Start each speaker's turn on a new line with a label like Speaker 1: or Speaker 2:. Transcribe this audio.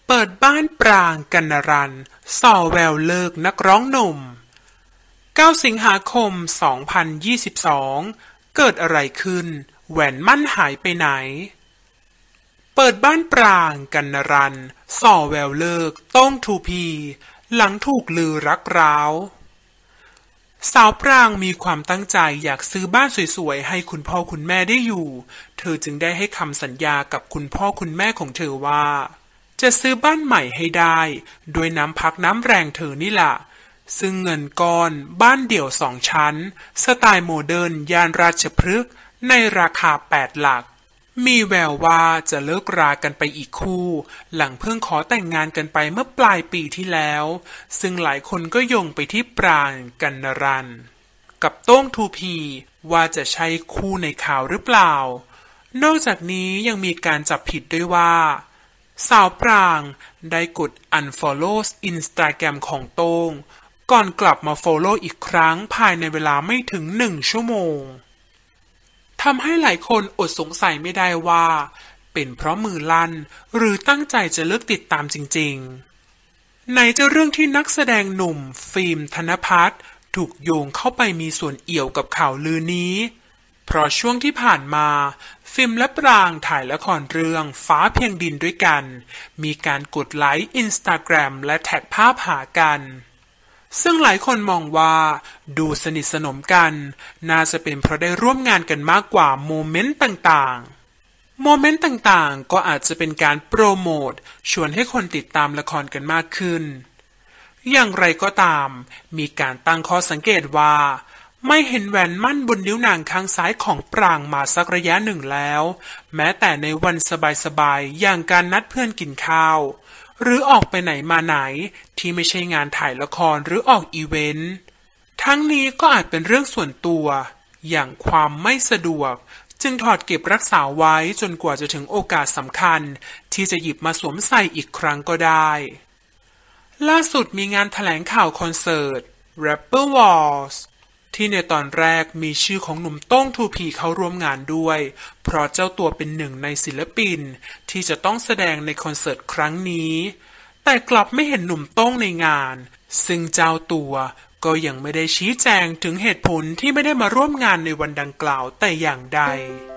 Speaker 1: เปิดบ้านปรางกนรันส่อแววเลิกนักร้องหนุ่ม9 สิงหาคม 2022 เกิดอะไรขึ้นแหวนมั่นหายไปไหนเปิดบ้านปรางกนรันส่อแววเลิกต้องทูพีหลังถูกลือรักร้าวสาวปรางมีความตั้งใจอยากซื้อบ้านสวยๆให้คุณพ่อคุณแม่ได้อยู่เธอจึงได้ให้คำสัญญากับคุณพ่อคุณแม่ของเธอว่าจะซื้อบ้านใหม่ให้ได้โดยน้ำพักน้ำแรงเธอนี่ล่ะซึ่งเงินก้อนบ้านเดี่ยว2 ชั้นสไตล์โมเดิร์นย่านราชพฤกษ์ในราคา8 หลักมีแววว่าจะเลิกรากันไปอีกคู่หลังเพิ่งขอแต่งงานกันไปเมื่อปลายปีที่แล้วซึ่งหลายคนก็โยงไปที่ปรางกนรันกับโต้งทูพีว่าจะใช่คู่ในข่าวหรือเปล่านอกจากนี้ยังมีการจับผิดด้วยว่าสาวปรางได้กด unfollow Instagram ของโต้งก่อนกลับมา follow อีกครั้งภายในเวลาไม่ถึง1 ชั่วโมงทำให้หลายคนอดสงสัยไม่ได้ว่าเป็นเพราะมือลั่นหรือตั้งใจจะเลิกติดตามจริงๆไหนจะเรื่องที่นักแสดงหนุ่มฟิล์มธนภัทรถูกโยงเข้าไปมีส่วนเอี่ยวกับข่าวลือนี้เพราะช่วงที่ผ่านมาฟิล์มและปรางถ่ายละครเรื่องฟ้าเพียงดินด้วยกันมีการกดไลค์ Instagram และแท็กภาพหากันซึ่งหลายคนมองว่าดูสนิทสนมกันน่าจะเป็นเพราะได้ร่วมงานกันมากกว่าโมเมนต์ต่างๆก็อาจจะเป็นการโปรโมทชวนให้คนติดตามละครกันมากขึ้นอย่างไรก็ตามมีการตั้งข้อสังเกตว่าไม่เห็นแหวนมั่นบนนิ้วนางข้างซ้ายของปรางมาสักระยะหนึ่งแล้วแม้แต่ในวันสบายๆอย่างการนัดเพื่อนกินข้าวหรือออกไปไหนมาไหนที่ไม่ใช่งานถ่ายละครหรือออกอีเวนต์ทั้งนี้ก็อาจเป็นเรื่องส่วนตัวอย่างความไม่สะดวกจึงถอดเก็บรักษาไว้จนกว่าจะถึงโอกาสสำคัญที่จะหยิบมาสวมใส่อีกครั้งก็ได้ล่าสุดมีงานแถลงข่าวคอนเสิร์ต Rapper Wars ที่ในตอนแรกมีชื่อของหนุ่มโต้งทูพีเข้าร่วมงานด้วยเพราะเจ้าตัวเป็นหนึ่งในศิลปินที่จะต้องแสดงในคอนเสิร์ตครั้งนี้แต่กลับไม่เห็นหนุ่มโต้งในงานซึ่งเจ้าตัวก็ยังไม่ได้ชี้แจงถึงเหตุผลที่ไม่ได้มาร่วมงานในวันดังกล่าวแต่อย่างใด